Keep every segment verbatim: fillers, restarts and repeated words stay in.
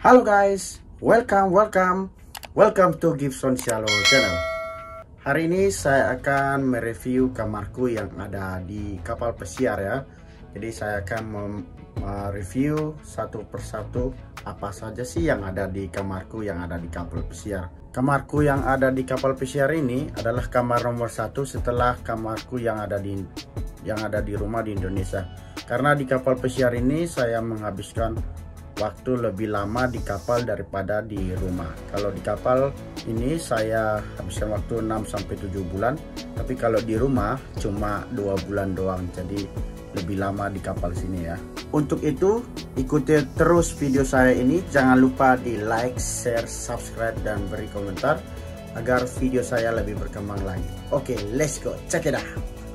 Halo guys, welcome, welcome, welcome to Gibson Shallow Channel. Hari ini saya akan mereview kamarku yang ada di kapal pesiar ya. Jadi saya akan mereview satu persatu apa saja sih yang ada di kamarku yang ada di kapal pesiar. Kamarku yang ada di kapal pesiar ini adalah kamar nomor satu setelah kamarku yang ada di yang ada di rumah di Indonesia. Karena di kapal pesiar ini saya menghabiskan waktu lebih lama di kapal daripada di rumah. Kalau di kapal ini saya habiskan waktu enam sampai tujuh bulan, tapi kalau di rumah cuma dua bulan doang. Jadi lebih lama di kapal sini ya. Untuk itu ikuti terus video saya ini. Jangan lupa di like, share, subscribe dan beri komentar agar video saya lebih berkembang lagi. Oke, let's go. Check it out.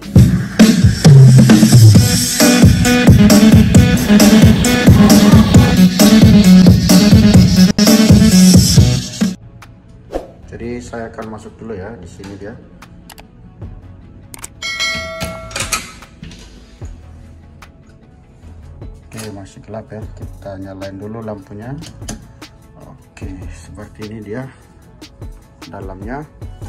Jadi saya akan masuk dulu ya, di sini dia. Oke, masih gelap ya. Kita nyalain dulu lampunya. Oke, seperti ini dia dalamnya.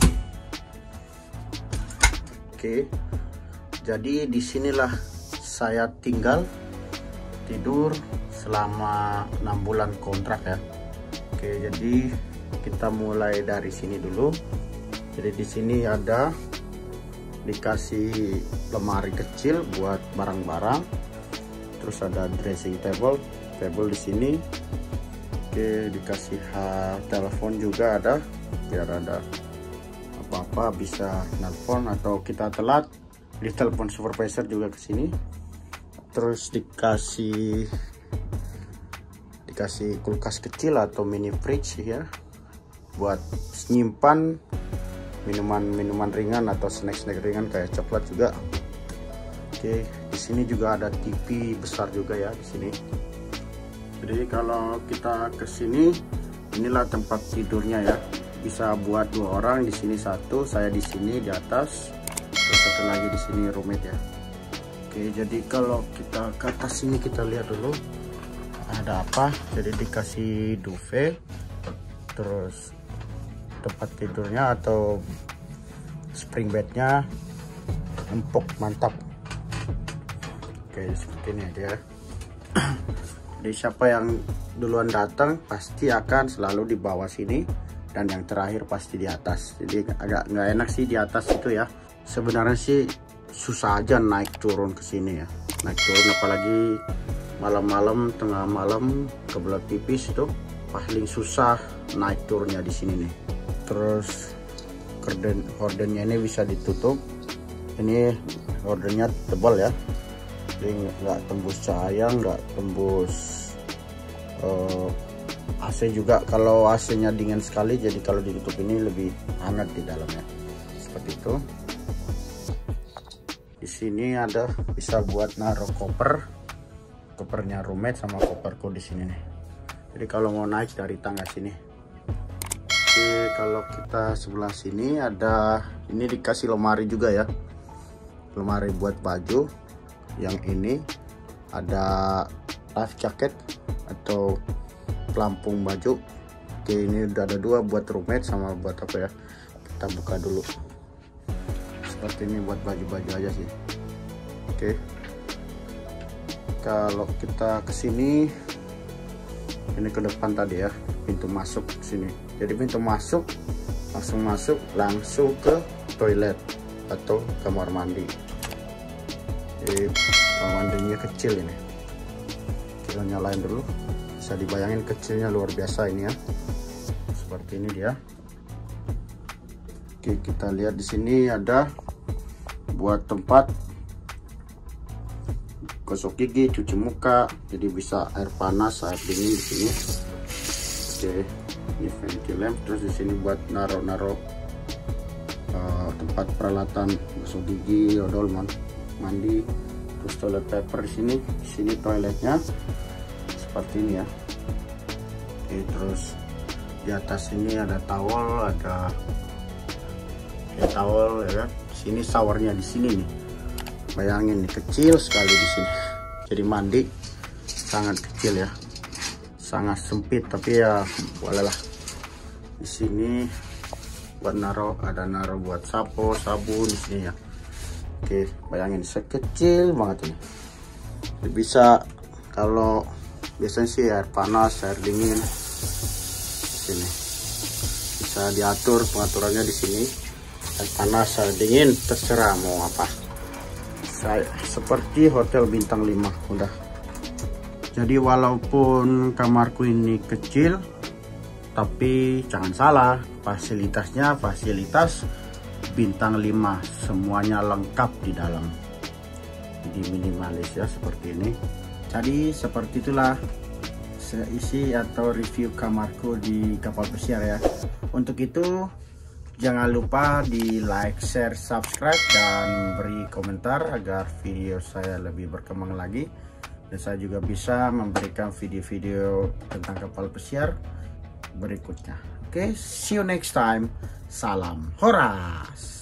Oke. Jadi disinilah saya tinggal tidur selama enam bulan kontrak ya. Oke, jadi kita mulai dari sini dulu. Jadi di sini ada dikasih lemari kecil buat barang-barang. Terus ada dressing table, table di sini. Oke, dikasih ha, telepon juga ada, biar ada apa-apa bisa nelpon atau kita telat di telepon supervisor juga ke sini. Terus dikasih dikasih kulkas kecil atau mini fridge ya, buat nyimpan minuman-minuman ringan atau snack-snack ringan kayak coklat juga. Oke, di sini juga ada T V besar juga ya di sini. Jadi kalau kita ke sini, inilah tempat tidurnya ya. Bisa buat dua orang, di sini satu, saya di sini di atas, terus satu lagi di sini roommate ya. Oke, jadi kalau kita ke atas sini kita lihat dulu ada apa. Jadi dikasih duvet, terus tempat tidurnya atau spring bednya empuk mantap. Oke, seperti ini dia. Jadi siapa yang duluan datang pasti akan selalu di bawah sini, dan yang terakhir pasti di atas. Jadi agak nggak enak sih di atas itu ya. Sebenarnya sih susah aja naik turun ke sini ya. Naik turun apalagi malam-malam, tengah malam, kebelah tipis itu paling susah naik turunnya di sini nih. Terus gorden hordennya ini bisa ditutup. Ini hordennya tebal ya, jadi nggak tembus cahaya, nggak tembus uh, A C juga. Kalau A C-nya dingin sekali, jadi kalau ditutup ini lebih hangat di dalamnya. Seperti itu. Di sini ada bisa buat naruh koper, kopernya roommate sama koperku di sini nih. Jadi kalau mau naik dari tangga sini. Oke, kalau kita sebelah sini ada, ini dikasih lemari juga ya, lemari buat baju. Yang ini ada life jacket atau pelampung baju. Oke, ini udah ada dua buat roommate sama buat apa ya. Kita buka dulu. Seperti ini buat baju-baju aja sih. Oke, kalau kita kesini, ini ke depan tadi ya, pintu masuk sini. Jadi pintu masuk, langsung masuk langsung ke toilet atau kamar mandi. Jadi kamar mandinya kecil ini. Kita nyalain dulu. Bisa dibayangin kecilnya luar biasa ini ya. Seperti ini dia. Oke, kita lihat di sini ada buat tempat gosok gigi, cuci muka. Jadi bisa air panas, air dingin di sini. Oke, ini ventil lamp. Terus di sini buat naruh-naruh uh, tempat peralatan gosok gigi, odol, mandi. Terus toilet paper di sini. Di sini toiletnya seperti ini ya. Oke, terus di atas ini ada towel, ada ya, towel ya kan. Sini showernya di sini nih. Bayangin nih, kecil sekali di sini. Jadi mandi sangat kecil ya. sangat sempit, tapi ya bolehlah. Di sini buat naruh, ada naruh buat sapo, sabun di sini ya. Oke, bayangin sekecil banget ini. Bisa kalau biasanya sih air panas, air dingin di sini bisa diatur pengaturannya di sini. Air panas, air dingin terserah mau apa. Saya seperti hotel bintang lima udah. Jadi walaupun kamarku ini kecil, tapi jangan salah, fasilitasnya fasilitas bintang lima, semuanya lengkap di dalam. Jadi minimalis ya seperti ini. Jadi seperti itulah isi atau review kamarku di kapal pesiar ya. Untuk itu jangan lupa di like, share, subscribe, dan beri komentar agar video saya lebih berkembang lagi. Dan saya juga bisa memberikan video-video tentang kapal pesiar berikutnya. Oke, okay, see you next time. Salam Horas.